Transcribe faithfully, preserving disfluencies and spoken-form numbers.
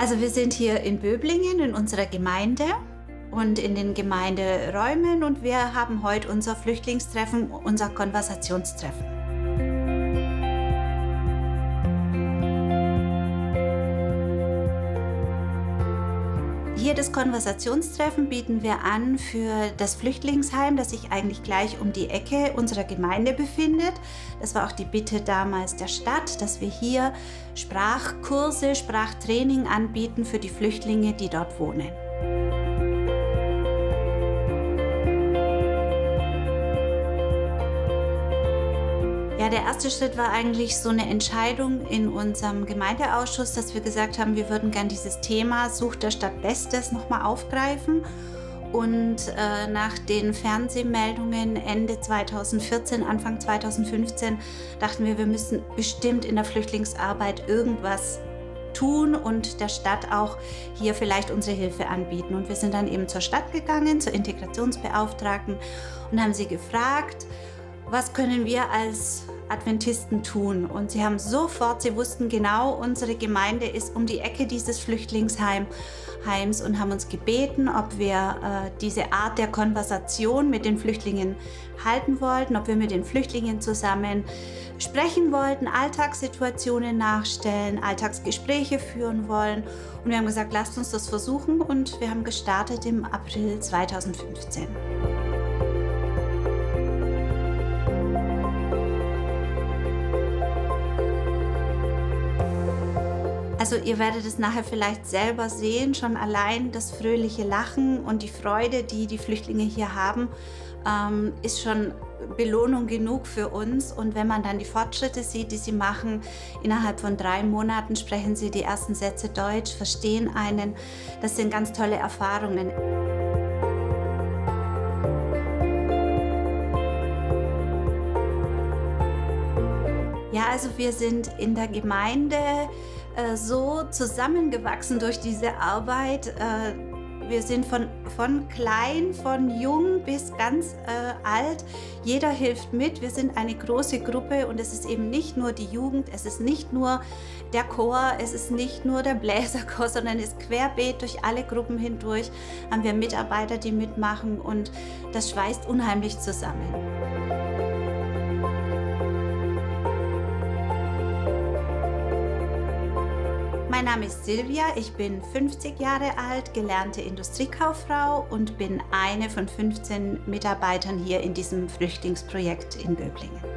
Also wir sind hier in Böblingen in unserer Gemeinde und in den Gemeinderäumen und wir haben heute unser Flüchtlingstreffen, unser Konversationstreffen. Hier das Konversationstreffen bieten wir an für das Flüchtlingsheim, das sich eigentlich gleich um die Ecke unserer Gemeinde befindet. Das war auch die Bitte damals der Stadt, dass wir hier Sprachkurse, Sprachtraining anbieten für die Flüchtlinge, die dort wohnen. Ja, der erste Schritt war eigentlich so eine Entscheidung in unserem Gemeindeausschuss, dass wir gesagt haben, wir würden gern dieses Thema Such der Stadt Bestes nochmal aufgreifen. Und äh, nach den Fernsehmeldungen Ende zweitausendvierzehn, Anfang zweitausendfünfzehn dachten wir, wir müssen bestimmt in der Flüchtlingsarbeit irgendwas tun und der Stadt auch hier vielleicht unsere Hilfe anbieten. Und wir sind dann eben zur Stadt gegangen, zur Integrationsbeauftragten und haben sie gefragt, was können wir als Adventisten tun? Und sie haben sofort, sie wussten genau, unsere Gemeinde ist um die Ecke dieses Flüchtlingsheims und haben uns gebeten, ob wir äh, diese Art der Konversation mit den Flüchtlingen halten wollten, ob wir mit den Flüchtlingen zusammen sprechen wollten, Alltagssituationen nachstellen, Alltagsgespräche führen wollen. Und wir haben gesagt, lasst uns das versuchen und wir haben gestartet im April zweitausendfünfzehn. Also ihr werdet es nachher vielleicht selber sehen, schon allein das fröhliche Lachen und die Freude, die die Flüchtlinge hier haben, ähm, ist schon Belohnung genug für uns. Und wenn man dann die Fortschritte sieht, die sie machen, innerhalb von drei Monaten sprechen sie die ersten Sätze Deutsch, verstehen einen, das sind ganz tolle Erfahrungen. Ja, also wir sind in der Gemeinde äh, so zusammengewachsen durch diese Arbeit. Äh, wir sind von, von klein, von jung bis ganz äh, alt. Jeder hilft mit. Wir sind eine große Gruppe und es ist eben nicht nur die Jugend, es ist nicht nur der Chor, es ist nicht nur der Bläserchor, sondern es ist querbeet durch alle Gruppen hindurch. Haben wir Mitarbeiter, die mitmachen und das schweißt unheimlich zusammen. Mein Name ist Silvia, ich bin fünfzig Jahre alt, gelernte Industriekauffrau und bin eine von fünfzehn Mitarbeitern hier in diesem Flüchtlingsprojekt in Böblingen.